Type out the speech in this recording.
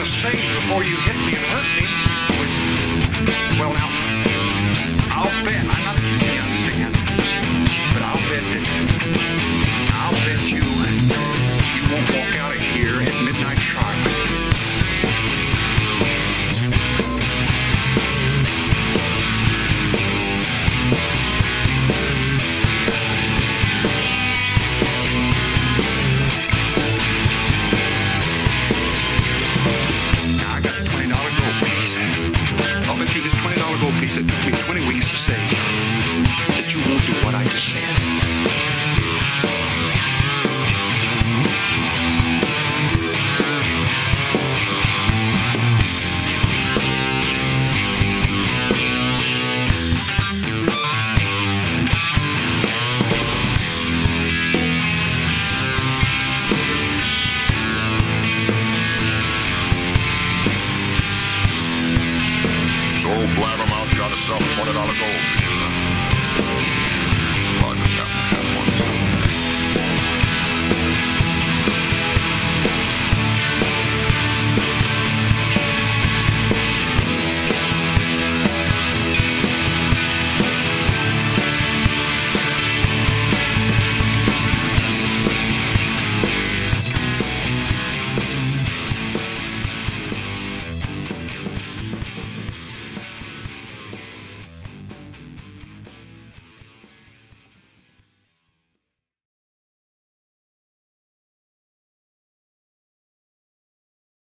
to say before you hit me and hurt me was, well, now, I'll bet, I'm not that you understand, but I'll bet you won't walk out of here at midnight sharp. I'll bet you this $20 gold piece that took me 20 weeks to save that you won't do what I just said. Blabbermouth got herself $20 gold piece.